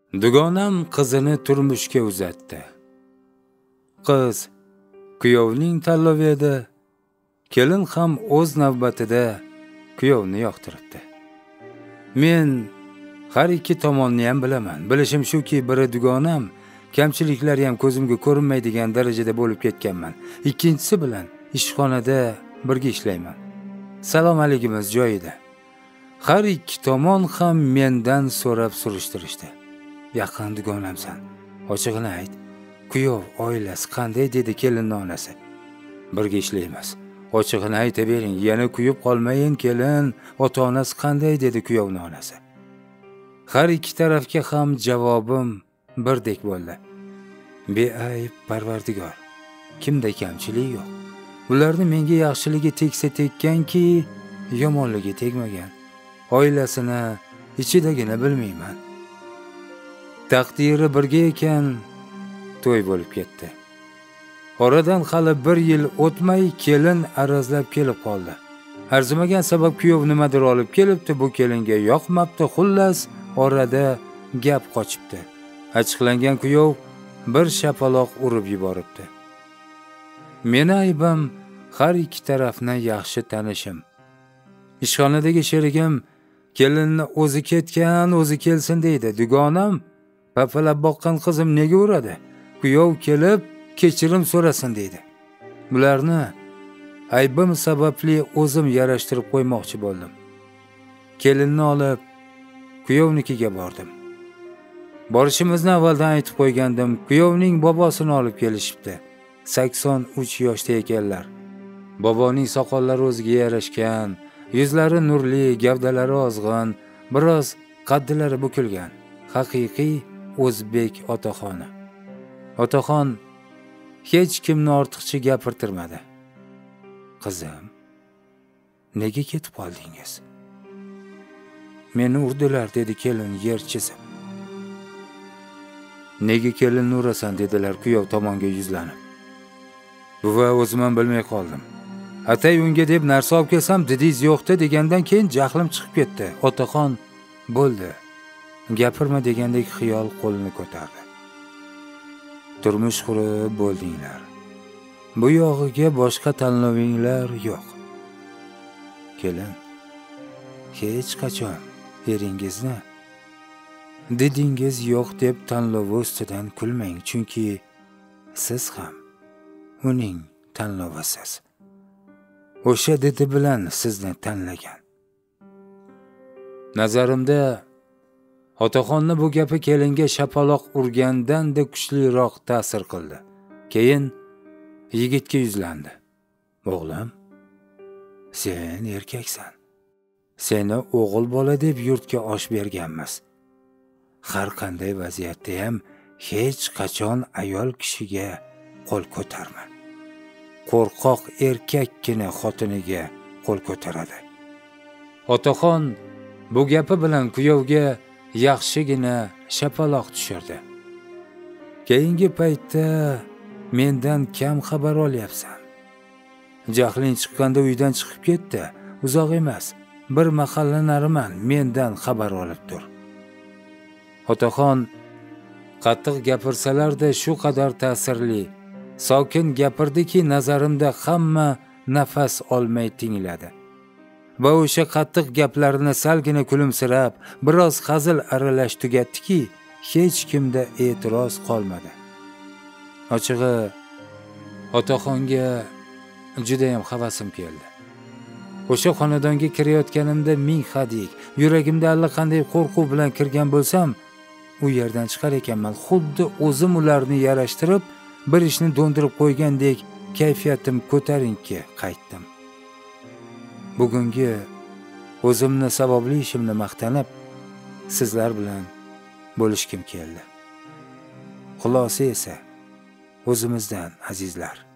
Dugonam qizini turmushga uzatdi. Qiz kuyovning tanlovi edi. Kelin ham o'z navbatida kuyovni yoqtiribdi. Men har ikki tomonni ham bilaman. Bilishim shuki, biri dugonam, kamchiliklari ham ko'zimga ko'rinmaydigan darajada bo'lib ketganman. Ikkinchisi bilan ishxonada birga ishlayman. Salom-alikimiz joyida. Har ikki tomon ham mendan so'rab surishtirishdi. Yaqin dugonamsan. Ochig'ini ayt. Kuyov oilasi qanday, dedi kelinning onasi. Birga ishlaymiz. Ochig'ini aytavering, yana kuyib qolmayin kelin, ota-onasi qanday, dedi kuyovning onasi. Har ikki tarafga ham javobim birdek bo'ldi. Beayb Parvardigor. Kimda kamchilik yo'q. Ularni menga yaxshiligi tegsa tekkanki, yomonligi tegmagan. Oilasini ichidagini bilmayman. Taqdiri birga ekan, to'y bo'lib ketdi. Oradan hali 1 yil o'tmay kelin arazlab kelib qoldi. Arzimagan sabab kuyov nimadir olib kelibdi, bu kelinga yoqmabdi. Xullas, orada gap qochibdi. Achchiqlangan kuyov bir shapaloq urib yuboribdi. Meni aybim har ikki tarafni yaxshi tanishim. Ishxonadagi sherigim kelinni o'zi ketgan, o'zi kelsin deydi. Dugonam papalab boqqan qizim nega uradi? Kuyov kelib kechirim so'rasin deydi. Bularni aybim sababli o'zim yarashtirib qo'ymoqchi bo'ldim. Kelinni olib kuyovnikiga bordim. Borishimizni avvaldan aytib qo'ygandim. Kuyovning bobosini olib kelishibdi. 83 yoshda ekanlar. Boboning soqollari o'ziga yarashgan, yuzlari nurli, gavdalari ozg'in, biroz qaddilari bukilgan. Haqiqiy o'zbek otaxoni. Otaxon hech kimni ortiqcha gapirtirmadi. Qizim, nega ketib qoldingiz? Meni urdilar, dedi kelin yer chizib. Nega kelinni urasan, dedilar kuyov tomonga yuzlanib. Buva, o'zim ham bilmay qoldim. Atay unga deb narsa olib kelsam, didingiz yo'qda degandan keyin jahlim chiqib ketdi. Otaxon bo'ldi. Gapirma degandek xiyol qo'lini ko'tardi. Turmush qurib bo'ldinglar. Bu yog'iga boshqa tanlovinglar yo'q. Kelin, hech qachon eringizni didingiz yo'q deb tanlovi ustidan kulmang, chunki siz ham uning tanlovisiz. O'sha didi bilan sizni tanlagan. Nazarimda otaxonni bu gapi kelinga shapaloq urgandan-da kuchliroq ta'sir qildi. Keyin yigitga yuzlandi. O'g'lim, sen erkaksan. Seni o'g'il bola deb yurtga osh berganmiz. Har qanday vaziyatda ham hech qachon ayol kishiga qo'l ko'tarma. Qo'rqoq erkakkina xotiniga qo'l ko'taradi. Otaxon bu gapi bilan kuyovga yaxshigina shapaloq tushirdi. Keyingi paytda mendan kam xabar olyapsan. Jahling chiqqanda uydan chiqib ketdi. Uzoq emas, bir mahalla nariman, mendan xabar olib tur. Otaxon qattiq gapirsalar-da shu qadar ta'sirli, sokin gapirdiki, nazarimda hamma nafas olmay tingladi. Va o'sha qattiq gaplarini salgina kulimsirab, biroz hazil aralash tugatdiki, hech kimda e'tiroz qolmadi. Ochig'i, otaxonga juda ham havasim keldi. O'sha xonadonga kirayotganimda ming hadik, yuragimda allaqanday qo'rquv bilan kirgan bo'lsam, u yerdan chiqar ekanman. Xuddi o'zim ularni yarashtirib, bir ishni do'ndirib qo'ygandek kayfiyatim ko'tarinki qaytdim. Bugungi o'zimni savobli ishimni maqtanib, sizlar bilan bo'lishkim keldi. Xulosa esa o'zimizdan, azizlar.